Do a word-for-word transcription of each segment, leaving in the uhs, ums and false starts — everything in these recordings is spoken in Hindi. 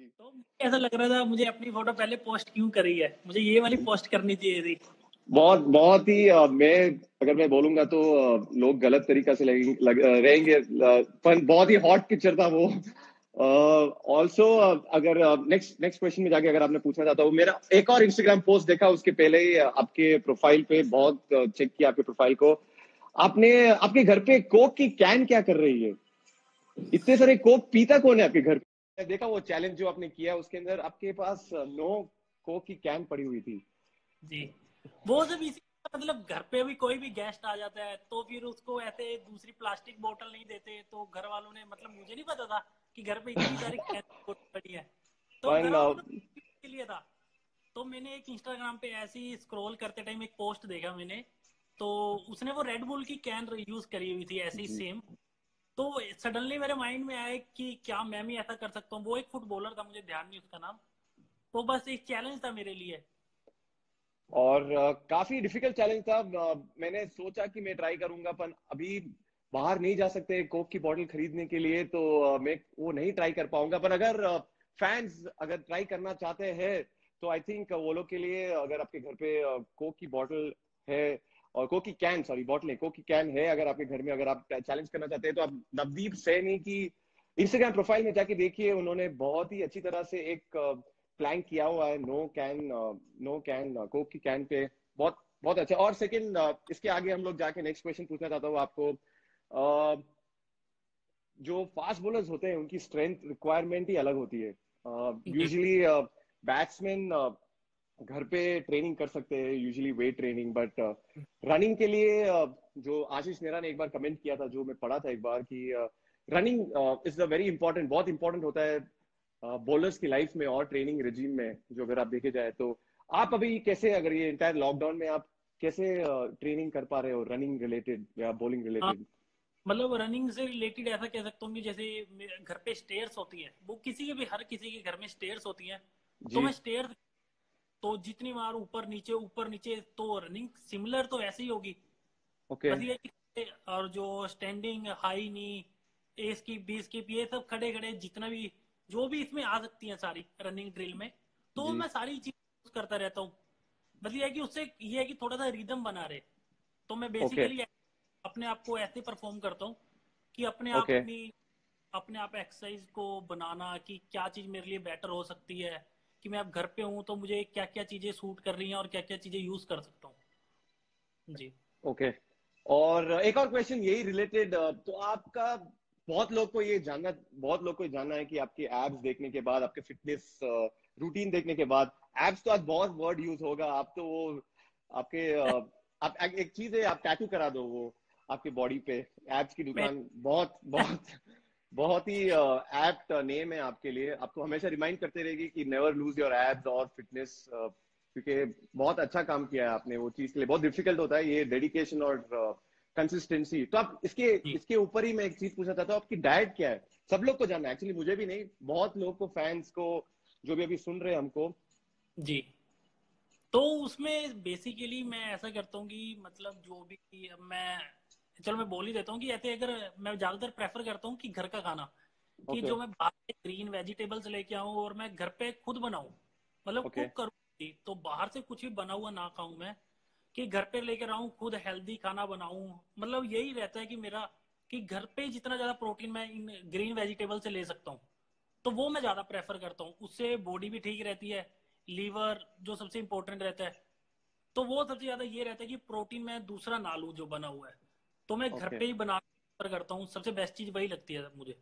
तो मुझे ऐसा लग रहा था मुझे अपनी फोटो पहले पोस्ट क्यों करी है, मुझे ये वाली पोस्ट करनी चाहिए थी। बहुत बहुत ही अ, मैं अगर मैं बोलूंगा तो अ, लोग गलत तरीका से लगेंगे लग, अ, रहेंगे अ, पर बहुत ही हॉट पिक्चर था वो। ऑल्सो अगर नेक्स्ट नेक्स्ट क्वेश्चन में जाके अगर आपने पूछना चाहता हो, मेरा एक और इंस्टाग्राम पोस्ट देखा उसके पहले ही अ, आपके प्रोफाइल पे बहुत चेक किया आपके प्रोफाइल को। आपने आपके घर पे कोक की कैन क्या कर रही है? इतने सारे कोक पीता कौन है आपके घर पे? मैं देखा वो चैलेंज जो आपने किया उसके अंदर आपके पास नो कोक की कैन पड़ी हुई थी। जी, वो सब इसी मतलब घर पे भी कोई भी गेस्ट आ जाता है तो फिर उसको ऐसे दूसरी प्लास्टिक बोतल नहीं देते, तो घर वालों ने मतलब मुझे नहीं पता था कि घर पे इतनी सारी कैन बोतल पड़ी है, तो घर वालों ने के लिए था। तो मैंने एक इंस्टाग्राम पे ऐसे ही स्क्रॉल करते टाइम एक पोस्ट देखा मैंने, तो उसने वो रेड बुल की कैन यूज करी हुई थी ऐसी सेम। तो सडनली मेरे माइंड में आया कि क्या मैं भी ऐसा कर सकता हूँ। वो एक फुटबॉलर था, मुझे ध्यान नहीं उसका नाम। तो बस एक चैलेंज था मेरे लिए। और uh, काफी डिफिकल्ट चैलेंज था। uh, मैंने सोचा कि मैं ट्राई करूंगा, पर अभी बाहर नहीं जा सकते कोक की बोतल खरीदने के लिए, तो uh, मैं वो नहीं ट्राई कर पाऊंगा। पर अगर फैंस uh, अगर ट्राई करना चाहते हैं तो आई थिंक वो लोग के लिए, अगर आपके घर पे कोक uh, की बोतल है और कोक की कैन, सॉरी बोतल नहीं, कोक की कैन है अगर आपके घर में, अगर आप चैलेंज करना चाहते हैं तो आप नवदीप सैनी की इंस्टाग्राम प्रोफाइल में जाके देखिए। उन्होंने बहुत ही अच्छी तरह से एक uh, प्लान किया हुआ है no can, no can Coke की कैन पे। बहुत बहुत अच्छा। और सेकंड, इसके आगे हम लोग जाके नेक्स्ट क्वेश्चन पूछना चाहता हूँ आपको। uh, जो फास्ट बॉलर्स होते हैं उनकी स्ट्रेंथ रिक्वायरमेंट ही अलग होती है। यूजुअली बैट्समैन घर पे ट्रेनिंग कर सकते हैं, usually weight training, but running के लिए uh, जो आशीष नेहरा ने एक बार कमेंट किया था, जो मैं पढ़ा था एक बार, कि running is a very important, बहुत इंपॉर्टेंट होता है बॉलर्स की लाइफ में और ट्रेनिंग रिजीम में, जो अगर आप देखे जाए तो। आप अभी कैसे, अगर ये इंटायर लॉकडाउन में आप कैसे ट्रेनिंग कर पा रहे हो रनिंग रिलेटेड या बॉलिंग हाँ, रिलेटेड? मतलब रनिंग से रिलेटेड ऐसा कह सकता हूँ कि जैसे मेरे घर पे स्टेयर्स होती है, वो किसी के भी हर किसी के घर में स्टेयर्स होती है। तो जी। मैं स्टेयर्स, तो जितनी बार ऊपर नीचे ऊपर नीचे, तो रनिंग सिमिलर तो ऐसे ही होगी। ओके। बस ये कि और जो standing high knee, A skip B skip, ये सब खड़े खड़े जितना भी जो भी इसमें आ सकती है सारी रनिंग ड्रिल में, तो जी। मैं सारी चीज यूज करता रहता हूँ। बस ये है कि उससे ये है कि थोड़ा सा रिदम बना रहे। तो मैं ओके। बेसिकली अपने आप को ऐसे परफॉर्म करता हूँ कि अपने आप ओके। अपनी अपने आप एक्सरसाइज को बनाना कि क्या चीज मेरे लिए बेटर हो सकती है, कि मैं अब घर पे हूँ तो मुझे क्या क्या चीजें सूट कर रही हैं और क्या क्या चीजें यूज कर सकता हूँ। जी। ओके। और एक और क्वेश्चन यही रिलेटेड, तो आपका, बहुत लोग को ये जानना बहुत लोग को ये जानना है कि आपके एब्स देखने के बाद, आपके फिटनेस रूटीन देखने के बाद, एब्स तो आज बहुत वर्ड यूज होगा, आप तो वो आपके अ, आप एक एक चीज है, आप टैटू करा दो वो आपके बॉडी पे, एब्स की मैं दुकान। बहुत बहुत बहुत ही एप्ट नेम है आपके लिए, आपको हमेशा रिमाइंड करते रहेगी कि नेवर लूज योर एब्स और फिटनेस, क्योंकि बहुत अच्छा काम किया है आपने वो चीज के लिए। बहुत डिफिकल्ट होता है ये डेडिकेशन और कंसिस्टेंसी। तो आप इसके जी इसके ऊपर ही मैं एक चीज पूछना चाहता हूँ, आपकी डाइट क्या है? सब लोग को जानना है, एक्चुअली मुझे भी नहीं, बहुत लोग को, फैंस को, जो भी अभी सुन रहे हैं हमको। जी तो उसमें बेसिकली मैं ऐसा करता हूँ कि मतलब जो भी मैं, चलो मैं बोल ही देता हूँ कि ऐसे अगर मैं ज्यादातर प्रेफर करता हूँ कि घर का खाना, कि ओके। जो मैं बाहर से ग्रीन वेजिटेबल्स लेके आऊँ और मैं घर पे खुद बनाऊँ, मतलब ओके। कुक करूँ, तो बाहर से कुछ भी बना हुआ ना खाऊं मैं, कि घर पे लेकर आऊँ खुद हेल्दी खाना बनाऊं। मतलब यही रहता है कि मेरा, कि घर पे जितना ज्यादा प्रोटीन मैं इन ग्रीन वेजिटेबल से ले सकता हूँ, तो वो मैं ज्यादा प्रेफर करता हूँ। उससे बॉडी भी ठीक रहती है, लीवर जो सबसे इंपॉर्टेंट रहता है, तो वो सबसे ज्यादा ये रहता है कि प्रोटीन मैं दूसरा ना लूं जो बना हुआ है, तो मैं घर ओके। पे ही बना कर करता हूँ। सबसे बेस्ट चीज वही लगती है मुझे।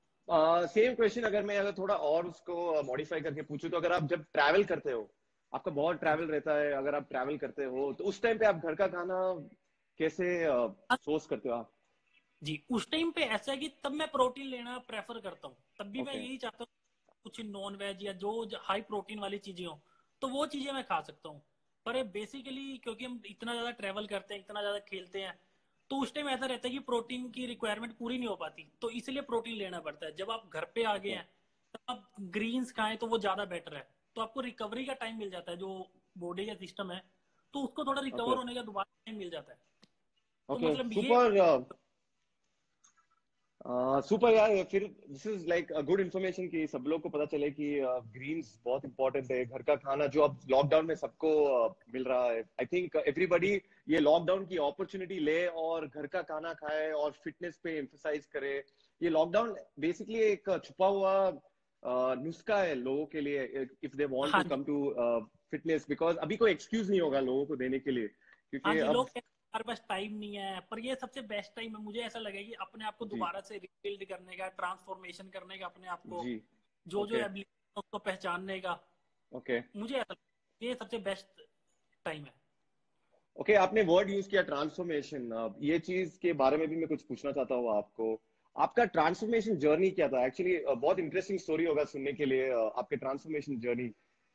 सेम क्वेश्चन, अगर मैं अगर थोड़ा और उसको मॉडिफाई करके पूछूं, तो अगर आप जब ट्रैवल करते हो, आपका बहुत ट्रैवल रहता है, अगर आप ट्रैवल करते हो तो उस टाइम पे आप घर का खाना कैसे सोर्स करते हो आप? जी, उस टाइम पे ऐसा है कि तब मैं प्रोटीन लेना प्रेफर करता हूँ, तब भी मैं ओके। यही चाहता हूँ कुछ नॉन वेज या जो हाई प्रोटीन वाली चीजें हो, तो वो चीजें मैं खा सकता हूँ। पर बेसिकली क्योंकि हम इतना ज्यादा ट्रेवल करते हैं, इतना ज्यादा खेलते हैं, तो उस टाइम ऐसा रहता है कि प्रोटीन की रिक्वायरमेंट पूरी नहीं हो पाती, तो इसलिए प्रोटीन लेना पड़ता है। जब आप घर पे आ गए ओके। हैं तब आप ग्रीन्स खाएं तो वो ज्यादा बेटर है, तो आपको रिकवरी का टाइम मिल जाता है। जो बॉडी का सिस्टम है, तो उसको थोड़ा ओके। रिकवर होने का दोबारा टाइम मिल जाता है। तो ओके। मतलब ये, सुपर। सुपर यार, फिर this is like a good information कि सब लोग को पता चले कि ग्रीन्स uh, बहुत इंपॉर्टेंट है। घर का खाना जो अब लॉकडाउन में सबको uh, मिल रहा है, आई थिंक एवरीबॉडी ये लॉकडाउन की अपॉर्चुनिटी ले और घर का खाना खाए और फिटनेस पे एम्फसाइज करे। ये लॉकडाउन बेसिकली एक छुपा हुआ uh, नुस्खा है लोगों के लिए, इफ दे वांट हाँ टू जी। कम टू फिटनेस, बिकॉज अभी कोई एक्सक्यूज नहीं होगा लोगों को देने के लिए, हाँ क्योंकि जी, अब। लोग कहते हैं हमारे पास टाइम नहीं है, पर ये सबसे बेस्ट टाइम है। मुझे ऐसा लगे कि अपने आप को जी दोबारा से रिबिल्ड करने का, ट्रांसफॉर्मेशन करने का अपने आप को, जी। जो जो ओके एबिलिटी है उसको पहचानने का। ओके मुझे ऐसा लगता है ये सबसे बेस्ट टाइम है। ओके okay, आपने वर्ड यूज किया ट्रांसफॉर्मेशन, ये चीज के बारे में भी मैं कुछ पूछना चाहता हूँ आपको। आपका ट्रांसफॉर्मेशन जर्नी क्या था एक्चुअली? बहुत इंटरेस्टिंग स्टोरी होगा सुनने के लिए, uh, आपके ट्रांसफॉर्मेशन जर्नी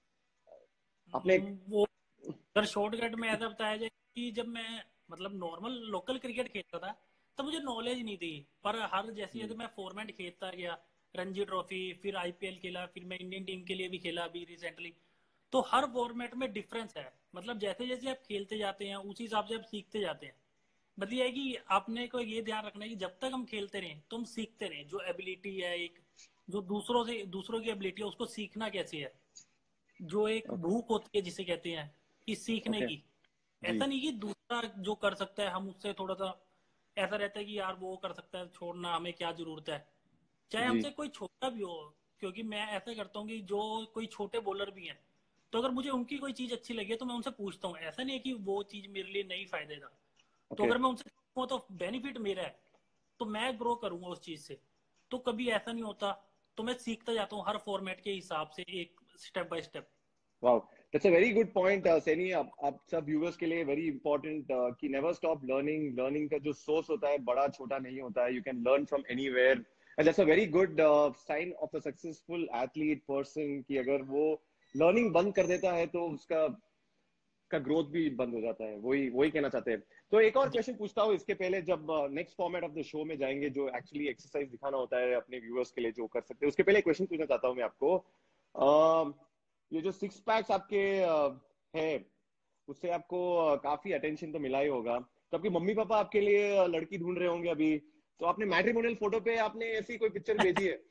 आपने। हम्म, वो अगर शॉर्टकट में ऐसा बताया जाए कि जब मैं मतलब नॉर्मल लोकल क्रिकेट खेलता था तब मुझे नॉलेज नहीं थी। पर हर जैसे जैसे मैं फॉर्मेट खेलता गया, रणजी ट्रॉफी, फिर आईपीएल खेला, फिर मैं इंडियन टीम के लिए भी खेला अभी रिसेंटली, तो हर फॉर्मेट में डिफरेंस है। मतलब जैसे जैसे आप खेलते जाते हैं उसी हिसाब से आप सीखते जाते हैं। मतलब ये है कि आपने को ये ध्यान रखना है कि जब तक हम खेलते रहें तो हम सीखते रहें। जो एबिलिटी है एक, जो दूसरों से दूसरों की एबिलिटी है उसको सीखना कैसे है, जो एक भूख होती है जिसे कहते हैं कि सीखने ओके की। जी ऐसा नहीं कि दूसरा जो कर सकता है हम उससे थोड़ा सा ऐसा रहता है कि यार वो कर सकता है छोड़ना, हमें क्या जरूरत है, चाहे जी। हमसे कोई छोटा भी हो। क्योंकि मैं ऐसा करता हूँ कि जो कोई छोटे बॉलर भी हैं तो अगर मुझे उनकी कोई चीज अच्छी लगी है तो मैं उनसे पूछता हूँ। ऐसा नहीं है कि वो चीज मेरे लिए नहीं फायदेगा, तो ओके अगर मैं उनसे पूछूंगा तो बेनिफिट मेरा है, तो मैं ग्रो करूंगा उस चीज से। तो कभी ऐसा नहीं होता, तो मैं सीखता जाता हूँ हर फॉर्मेट के हिसाब से, एक step by step. Wow, that's a very good point Saini. आप आप सब व्यूअर्स के लिए वेरी इंपॉर्टेंट कि नेवर स्टॉप लर्निंग। लर्निंग का जो सोर्स होता है बड़ा छोटा नहीं होता है, you can learn from anywhere, and that's a very good sign of a successful athlete person कि अगर वो लर्निंग बंद कर देता है तो उसका का ग्रोथ भी बंद हो जाता है। वही वही कहना चाहते हैं। तो एक और क्वेश्चन पूछता हूँ इसके पहले, जब next format of the show में जाएंगे जो एक्चुअली एक्सरसाइज दिखाना होता है अपने व्यूअर्स के लिए जो कर सकते हैं, उसके पहले क्वेश्चन पूछना चाहता हूँ मैं आपको। अ, ये जो सिक्स पैक्स आपके अ, है, उससे आपको अ, काफी अटेंशन तो मिला ही होगा। तो आपके मम्मी पापा आपके लिए अ, लड़की ढूंढ रहे होंगे अभी, तो आपने मैट्रिमोनियल फोटो पे आपने ऐसी कोई पिक्चर भेजी है?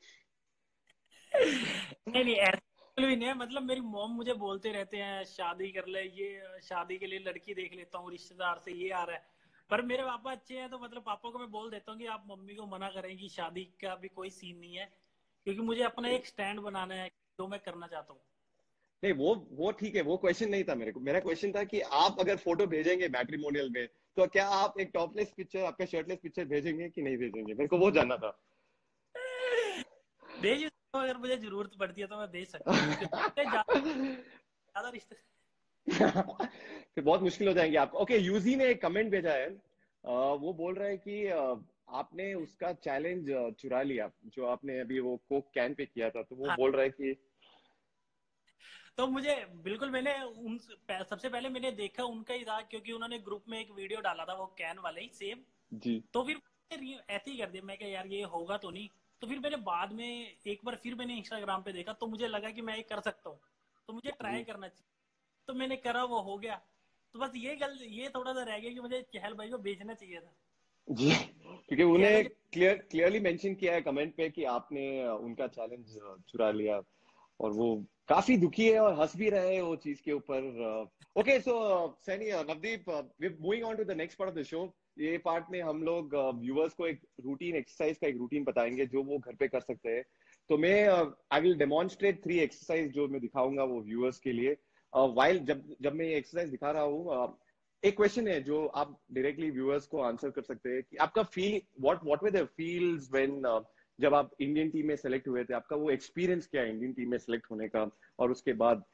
नहीं नहीं, ऐसा बिल्कुल भी नहीं है। मतलब मेरी मॉम मुझे बोलते रहते हैं शादी कर ले, ये शादी के लिए लड़की देख लेता हूँ रिश्तेदार से, ये आ रहा है। पर मेरे पापा अच्छे हैं तो मतलब पापा को मैं बोल देता हूँ कि आप मम्मी को मना करें कि शादी का भी कोई सीन नहीं है, क्योंकि मुझे अपना एक स्टैंड बनाना है जो मैं करना चाहता हूँ। नहीं, वो वो ठीक है, वो क्वेश्चन नहीं था मेरे को। मेरा क्वेश्चन था कि आप अगर फोटो भेजेंगे मैट्रिमोनियल में तो क्या आप एक टॉपलेस पिक्चर, आपका शर्टलेस पिक्चर भेजेंगे कि नहीं भेजेंगे? मेरे को वो जानना था। भेज सकता हूँ, अगर मुझे जरूरत पड़ती है तो मैं भेज सकता हूँ, क्योंकि ज्यादा ज्यादा रिश्ते। फिर बहुत मुश्किल हो जाएंगे आपको। ओके, यूजी ने एक कमेंट भेजा है, अ, वो बोल रहा है कि अ, आपने उसका चैलेंज चुरा लिया जो आपने अभी वो कोक कैन पे किया था, तो वो हाँ, बोल रहा है कि। तो मुझे बिल्कुल, मैंने उन सबसे पहले मैंने देखा उनका ही था, क्योंकि उन्होंने ग्रुप में एक वीडियो डाला था वो कैन वाले ही सेम। जी तो फिर मैंने ऐसे ही कर दिया, मैं क्या यार ये होगा तो नहीं। तो फिर मैंने बाद में एक बार फिर मैंने इंस्टाग्राम पे देखा तो मुझे लगा कि मैं ये कर सकता हूँ, तो मुझे ट्राई जी करना चाहिए। तो मैंने करा, वो हो गया। तो बस ये गल ये थोड़ा सा रह गया कि मुझे चहल भाई को बेचना चाहिए था। जी, क्योंकि उन्हें चैलेंज। क्लियर क्लियरली मेंशन किया है कमेंट पे कि आपने अ, उनका चैलेंज चुरा लिया, और वो काफी दुखी है और हंस भी रहे हैं वो चीज के ऊपर। Okay, so Saini, Navdeep, we moving on to the next part of the show. ये पार्ट में हम लोग व्यूअर्स को एक रूटीन एक्सरसाइज का एक रूटीन बताएंगे जो वो घर पे कर सकते हैं। तो मैं I will demonstrate three exercise जो मैं दिखाऊंगा वो व्यूअर्स के लिए। वाइल जब जब मैं ये एक्सरसाइज दिखा रहा हूँ, एक क्वेश्चन है जो आप डायरेक्टली व्यूअर्स को आंसर कर सकते हैं कि आपका feel, what what were the feels when, जब आप इंडियन टीम में सेलेक्ट हुए थे, आपका वो एक्सपीरियंस क्या है इंडियन टीम में सेलेक्ट होने का, और उसके बाद।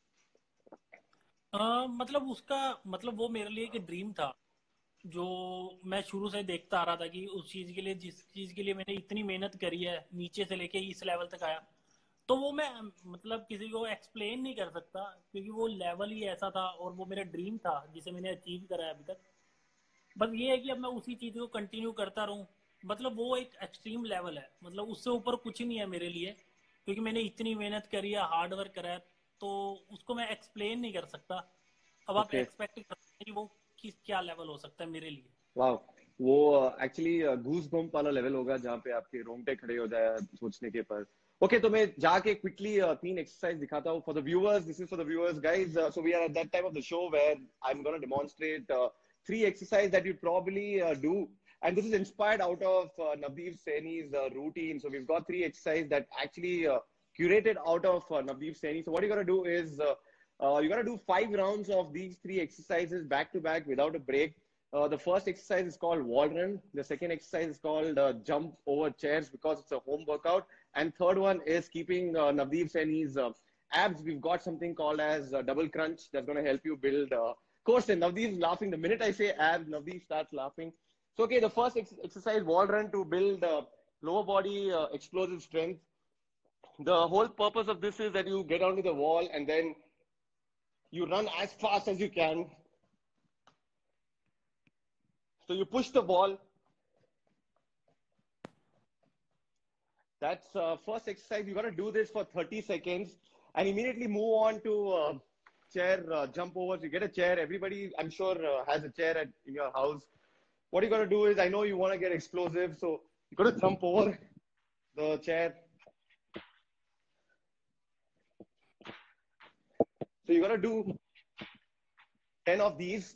आ, मतलब उसका मतलब वो मेरे लिए एक ड्रीम था, जो मैं शुरू से देखता आ रहा था कि उस चीज के लिए, जिस चीज के लिए मैंने इतनी मेहनत करी है नीचे से लेके इस लेवल तक आया, तो वो मैं मतलब किसी को एक्सप्लेन नहीं कर सकता, क्योंकि वो लेवल ही ऐसा था और वो मेरा ड्रीम था जिसे मैंने अचीव करा है अभी तक। बस ये है कि अब मैं उसी चीज को कंटिन्यू करता रहूं। मतलब वो एक एक्सट्रीम लेवल है, मतलब उससे ऊपर कुछ नहीं है मेरे लिए, क्योंकि मैंने इतनी मेहनत करी है, हार्ड वर्क करा है, तो उसको मैं एक्सप्लेन नहीं कर सकता। अब आप ओके, एक्सपेक्ट कर सकते हैं कि वो किस क्या लेवल हो सकता है मेरे लिए। वाह, वो एक्चुअली गूज बम्प वाला लेवल होगा जहाँ पे आपके रोंगटे खड़े हो जाए सोचने के पर। ओके, तो मैं जाके क्विकली तीन एक्सरसाइज दिखाता हूँ for the viewers. This is for the viewers guys. So we are at that time of the show where I am gonna demonstrate three exercises that you probably uh, do, and this is inspired out of uh, Navdeep Saini's uh, routine. So we've got three exercises that actually uh, curated out of uh, Navdeep Saini. So what you're gonna do is uh, uh, you're gonna do five rounds of these three exercises back to back without a break. Uh, the first exercise is called wall run. The second exercise is called uh, jump over chairs because it's a home workout. And third one is keeping uh, Navdeep Saini's uh, abs. We've got something called as uh, double crunch that's going to help you build. Uh, of course, and Navdeep is laughing. The minute I say abs, Navdeep starts laughing. So, okay, the first ex- exercise, wall run, to build uh, lower body uh, explosive strength. The whole purpose of this is that you get onto the wall and then you run as fast as you can. So you push the ball. That's uh, first exercise. You got to do this for thirty seconds and immediately move on to uh, chair uh, jump overs. You get a chair. Everybody, I'm sure, uh, has a chair at, in your house. What you got to do is, I know you want to get explosive, so you got to jump over the chair. So you got to do ten of these.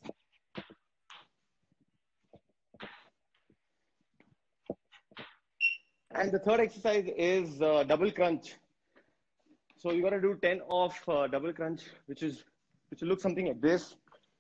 And the third exercise is uh, double crunch. So you got to do ten of uh, double crunch, which is which will look something like this.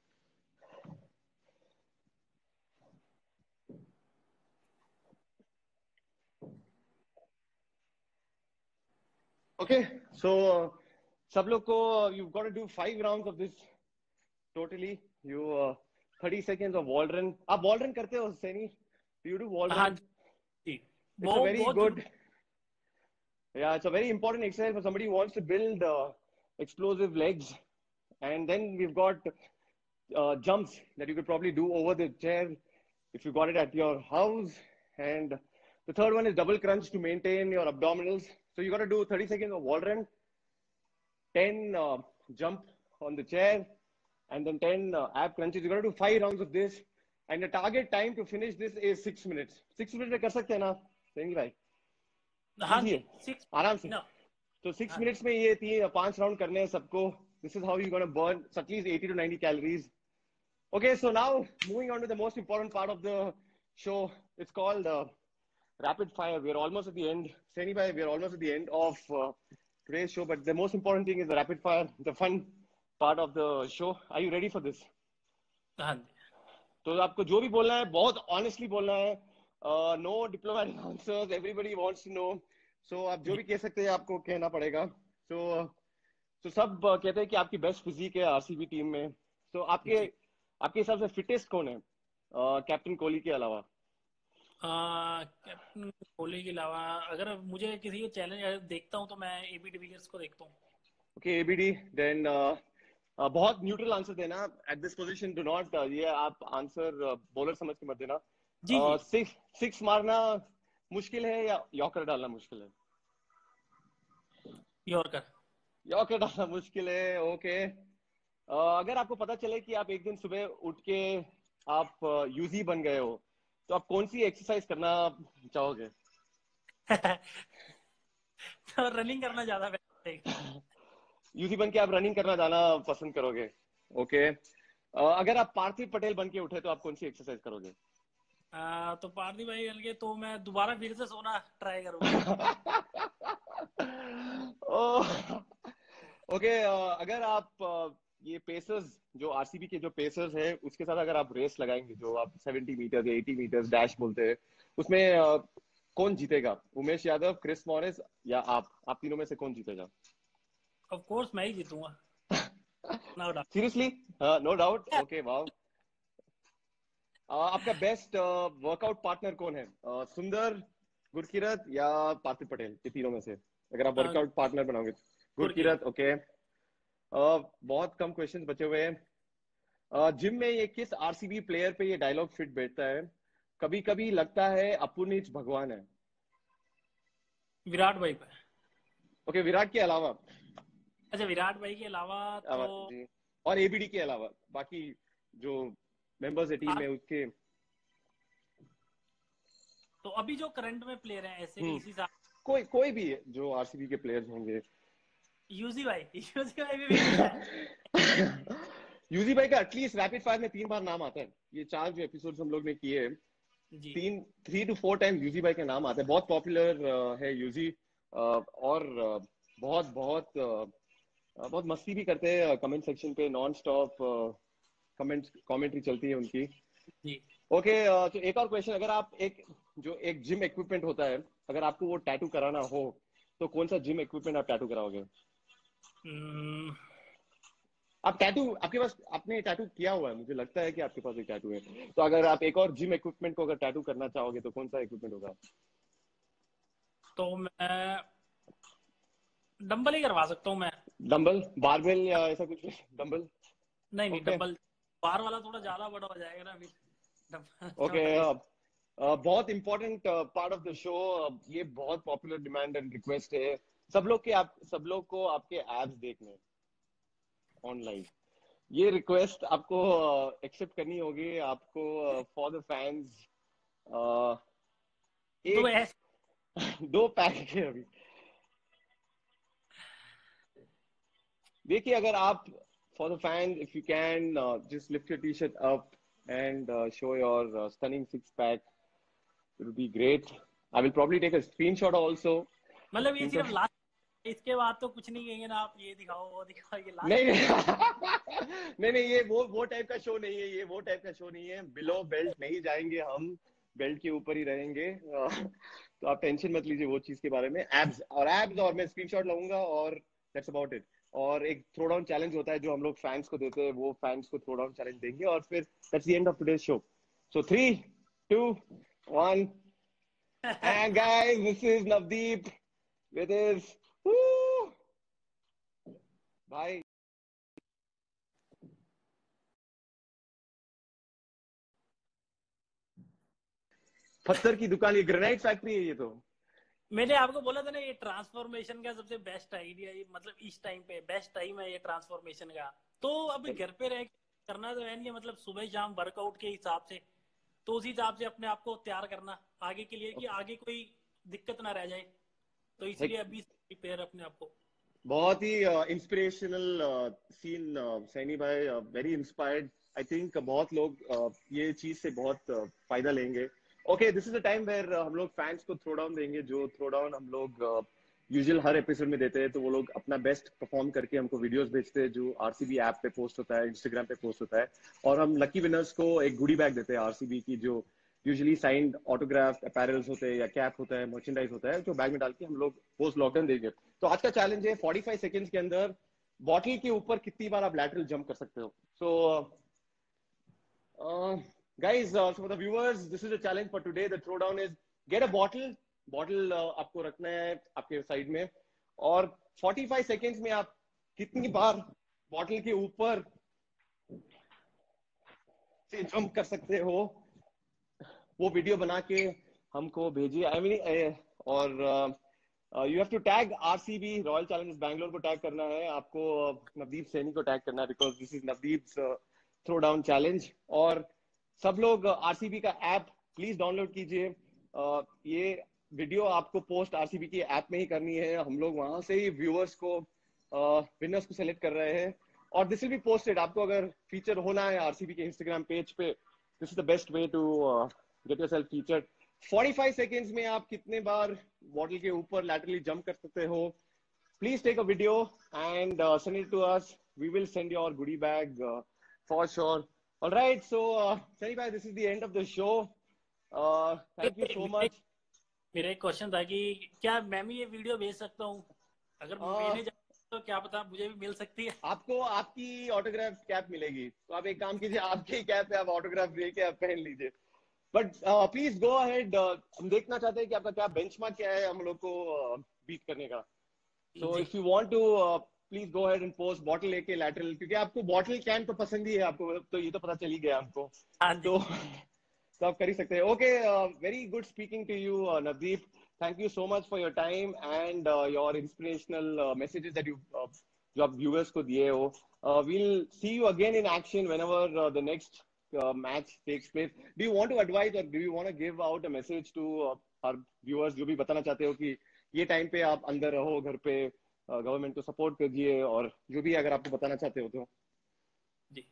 Okay, so uh, सब लोग को you've got to do five rounds of this totally. You uh, thirty seconds of wall run. आप wall run करते हो Saini? Do you do wall हाँ run? जी, It's a वो very बहुत good. Yeah, it's a very important exercise for somebody who wants to build uh, explosive legs. And then we've got uh, jumps that you could probably do over the chair if you got it at your house. And the third one is double crunch to maintain your abdominals. So you got to do thirty seconds of wall run, ten uh, jump on the chair, and then ten uh, ab crunches. You got to do five rounds of this. And the target time to finish this is six minutes. Six minutes में कर सकते हैं ना, सही भाई? हाँ Easy जी, है, सिक्स आराम से. ना। तो सिक्स हाँ जी, मिनट्स में ये तीन पांच राउंड करने हैं सबको. This is how you're going to burn at least eighty to ninety calories. Okay, so now moving on to the most important part of the show. It's called uh, rapid fire. We're almost at the end. Sani bhai, we're almost at the end of uh, today's show. But the most important thing is the rapid fire, the fun part of the show. Are you ready for this? हाँ जी, तो आपको जो भी बोलना है बहुत ऑनेस्टली बोलना है. No diplomatic answers. Everybody wants to know. So आप जो जी भी कह सकते हैं आपको कहना पड़ेगा. सो so, तो so सब uh, कहते हैं कि आपकी बेस्ट फिजिक है आरसीबी टीम में. तो so, आपके जी। आपके हिसाब से फिटेस्ट कौन है कैप्टन कोहली के अलावा? आ, कैप्टन कोहली के अलावा अगर मुझे किसी को चैलेंज देखता हूँ तो मैं एबी डिविलियर्स को देखता हूँ। Okay, ABD. देन बहुत न्यूट्रल आंसर देना at this position. Do not ये आप आंसर बॉलर समझ के मत देना. जी जी, सिक्स सिक्स मारना मुश्किल है या यॉर्कर डालना मुश्किल है? यॉर्कर। यॉर्कर डालना मुश्किल है. ओके. uh, अगर आपको पता चले कि आप एक दिन सुबह उठ के आप यूजी बन गए हो, तो आप कौन सी एक्सरसाइज करना चाहोगे? तो रनिंग करना ज्यादा बेस्ट रहेगा। यूजी बन के आप रनिंग करना जाना पसंद करोगे? ओके. uh, अगर आप पार्थिव पटेल बन के उठे तो आप कौन सी एक्सरसाइज करोगे? आ, तो पारदी भाई बन के तो मैं दोबारा फिर से सोना ट्राई करूंगा। ओके. अगर आप uh, ये पेसर्स जो आरसीबी के जो पेसर्स है उसके साथ अगर आप रेस लगाएंगे, जो आप सेवेंटी मीटर या एटी मीटर डैश बोलते हैं, उसमें uh, कौन जीतेगा? उमेश यादव, क्रिस मॉरिस या आप आप तीनों में से कौन जीतेगा? ऑफ कोर्स मैं ही जीतूंगा, no doubt. Seriously? No doubt. Okay, wow. आपका बेस्ट वर्कआउट पार्टनर कौन है? uh, सुंदर, गुरकीरत या पार्थिव पटेल? ये तीनों में से अगर आप वर्कआउट पार्टनर बनाओगे. गुरकीरत. ओके. uh, बहुत कम क्वेश्चंस बचे हुए हैं. जिम uh, में ये किस आरसीबी प्लेयर पे ये डायलॉग फिट बैठता है? कभी कभी लगता है अपुनीच भगवान है. विराट भाई पे। ओके okay, विराट के अलावा? अच्छा, विराट भाई के अलावा तो जी. और एबीडी के अलावा बाकी जो मेंबर्स है टीम में उसके? तो अभी जो करंट में प्लेयर हैं ऐसे हम्म इसी साल, कोई कोई भी जो आरसीबी के प्लेयर्स होंगे। यूजी भाई यूजी भाई भी विकेट है। यूजी भाई का एटलीस्ट रैपिड फायर में तीन बार नाम आता है। ये चार जो एपिसोड्स हम लोग ने किए, जी। तीन three two four time Yuzi भाई का नाम आता है। बहुत पॉपुलर है यूजी। और uh, बहुत बहुत uh, बहुत मस्ती भी करते हैं कमेंट सेक्शन पे, नॉन स्टॉप कमेंट कमेंट्री चलती है उनकी। जी। ओके, तो एक और क्वेश्चन, अगर आप एक जो एक जिम इक्विपमेंट होता है, अगर आपको वो टैटू कराना हो तो कौन सा जिम इक्विपमेंट आप टैटू कराओगे? हम्म, आप टैटू, आपके पास, आपने टैटू किया हुआ है, मुझे लगता है कि आपके पास एक टैटू है। तो अगर आप एक और जिम इक्विपमेंट को अगर टैटू करना चाहोगे तो कौन सा इक्विपमेंट होगा? तो मैं डंबल ही करवा सकता हूँ मैं। डंबल, बारबेल या ऐसा कुछ? डंबल। नहीं नहीं, ओके। डंबल। बार वाला थोड़ा ज्यादा बड़ा हो जाएगा ना फिर। Dumbbell okay. थोड़ा ले। बहुत important part of the show. ये बहुत पॉपुलर डिमांड एंड रिक्वेस्ट है सब लोग के, आप सब लोग को आपके एब्स देखने ऑनलाइन। ये रिक्वेस्ट आपको एक्सेप्ट करनी होगी आपको, फॉर द फैंस। तो एक ऐसे दो पैक है अभी। देखिए, अगर आप, for the fans, if you can just lift your T shirt up and show your stunning six pack, it will be great. I will probably take a screenshot also. मतलब ये सिर्फ स्क्रीनशॉट। लास्ट, इसके बाद तो कुछ नहीं कहेंगे ना आप, ये दिखाओ वो दिखाओ, ये लास्ट नहीं में नहीं दिखाओ। नहीं नहीं, ये वो वो टाइप का शो नहीं है, ये वो टाइप का शो नहीं है। बिलो बेल्ट नहीं जाएंगे हम, बेल्ट के ऊपर ही रहेंगे। अ, तो आप टेंशन मत लीजिए वो चीज के बारे में। एब्स और एब्स, और मैं स्क्रीनशॉट लाऊंगा और दैट्स अबाउट इट। और एक थ्रो डाउन चैलेंज होता है जो हम लोग फैंस को देते हैं, वो फैंस को थ्रो डाउन चैलेंज देंगे और फिर that's the end of today's show. So three, two, one, and guys, this is Navdeep with his भाई। पत्थर की दुकान, ये ग्रेनाइट फैक्ट्री है ये तो। मैंने आपको बोला था ना, ये ट्रांसफॉर्मेशन का सबसे बेस्ट आइडिया, ये मतलब इस टाइम पे बेस्ट टाइम है ये ट्रांसफॉर्मेशन का। तो अभी घर पे रह के करना तो है नहीं, मतलब सुबह शाम वर्कआउट के हिसाब से, तो उस हिसाब से अपने आप को तैयार करना आगे के लिए, कि आगे कोई दिक्कत ना रह जाए। तो इसलिए अभी प्रिपेयर अपने आप को। बहुत ही इंस्पिरेशनल सीन सैनी भाई, वेरी इंस्पायर्ड। आई थिंक बहुत लोग uh, ये चीज से बहुत uh, फायदा लेंगे। Okay, this is the time where हम लोग फैंस को थ्रो डाउन देंगे, जो थ्रो डाउन हम लोग यूजुअल हर एपिसोड में देते हैं। तो वो लोग अपना बेस्ट परफॉर्म करके हमको वीडियोस भेजते हैं, जो आरसीबी ऐप पे पोस्ट होता है, इंस्टाग्राम पे पोस्ट होता है। और हम लकी विनर्स को एक गुडी बैग देते हैं आरसीबी की, जो यूजुअली साइंड ऑटोग्राफ अपैरल्स होते हैं या कैप होता है, मर्चेंडाइज होता है, जो बैग में डाल के हम लोग पोस्ट लॉकडाउन देंगे। तो आज का चैलेंज है फोर्टी फाइव सेकेंड्स के अंदर बॉटल के ऊपर कितनी बार आप लैटरल जंप कर सकते हो। So guys, for the viewers, this is a challenge for today. The throw down is get a bottle. Bottle आपको रखना है आपके साइड में, और फोर्टी फाइव सेकेंड्स में आप कितनी बार बॉटल के ऊपर से जंप कर सकते हो, वो वीडियो बना के हमको भेजिए। आई मीन, और you have to tag RCB, Royal Challengers Bangalore को टैग करना है आपको, uh, नवदीप सैनी को टैग करना है, because this is Navdeep throw down challenge. और सब लोग आरसीबी का ऐप प्लीज डाउनलोड कीजिए। uh, ये वीडियो आपको पोस्ट आरसीबी की ऐप में ही करनी है, हम लोग वहां से ही व्यूअर्स को, विनर्स को सेलेक्ट कर रहे हैं। और दिस विल बी पोस्टेड, आपको अगर फीचर होना है आरसीबी के इंस्टाग्राम पेज पे, this is the best way to get yourself featured. Forty five seconds में आप कितने बार बॉटल के ऊपर लैटरली जंप कर सकते हो? Please take a video and send it to us, we will send your goodie bag for sure. Alright, so Sunny भाई, this is the end of the show. Thank you so मेरा मच। मेरा एक क्वेश्चन था कि क्या मैं भी ये वीडियो भेज सकता हूँ? अगर मैंने जा तो क्या पता मुझे भी मिल सकती है। आपको आपकी ऑटोग्राफ कैप मिलेगी, तो आप एक काम कीजिए, आपकी कैप पे आप ऑटोग्राफ दे के आप पहन लीजिए। बट प्लीज गो अहेड, हम देखना चाहते हैं कि आपका क्या बेंचमार्क क्या है हम लोग को बीट करने का। सो जी। If you want to, please go ahead and post bottle लेके लैटरल, क्योंकि आपको बॉटल कैन तो पसंद ही है आपको, तो ये तो पता चल ही गया हमको। हाँ जी। तो तो आप कर ही सकते हैं। Okay, very good speaking to you Navdeep. Thank you so much for your time and your inspirational messages that you, जो आप व्यूअर्स को दिए हो। We'll see you again in action whenever the next uh, match takes place. Do you want to advise or do you want to give out a message to uh, our viewers जो भी बताना चाहते हो कि ये टाइम पे आप अंदर रहो घर पे, गवर्नमेंट को सपोर्ट कीजिए, और जो भी अगर आपको बताना चाहते हो तो? जी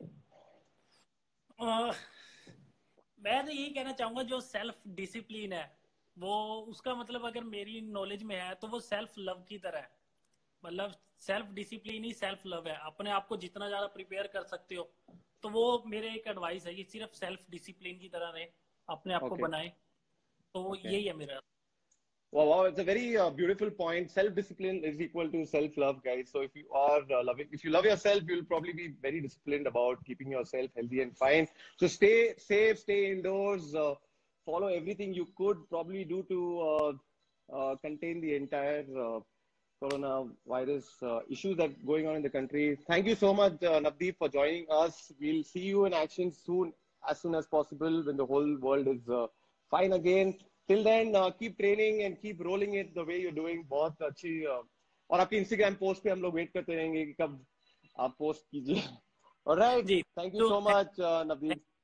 आ, मैं तो यही कहना चाहूंगा, जो सेल्फ डिसिप्लिन है वो, उसका मतलब अगर मेरी नॉलेज में है तो वो सेल्फ लव की तरह है। मतलब सेल्फ डिसिप्लिन ही सेल्फ लव है। अपने आप को जितना ज्यादा प्रिपेयर कर सकते हो, तो वो मेरे एक एडवाइस है कि सिर्फ सेल्फ डिसिप्लिन की तरह रहे, अपने आप को Okay. बनाए। तो Okay. यही है मेरा। Wow, wow, it's a very uh, beautiful point. Self-discipline is equal to self-love, guys. So if you are uh, loving, if you love yourself, you'll probably be very disciplined about keeping yourself healthy and fine. So stay safe, stay indoors, uh, follow everything you could probably do to uh, uh, contain the entire uh, coronavirus uh, issue that going on in the country. Thank you so much, uh, Navdeep, for joining us. We'll see you in action soon, as soon as possible, when the whole world is uh, fine again. Till then, uh, keep training and keep rolling it the way you're doing. बहुत अच्छी uh, और आपकी Instagram post पे हम लोग वेट करते रहेंगे कि कब आप पोस्ट कीजिए. All right. Ji Thank you तो so much, uh, Navdeep.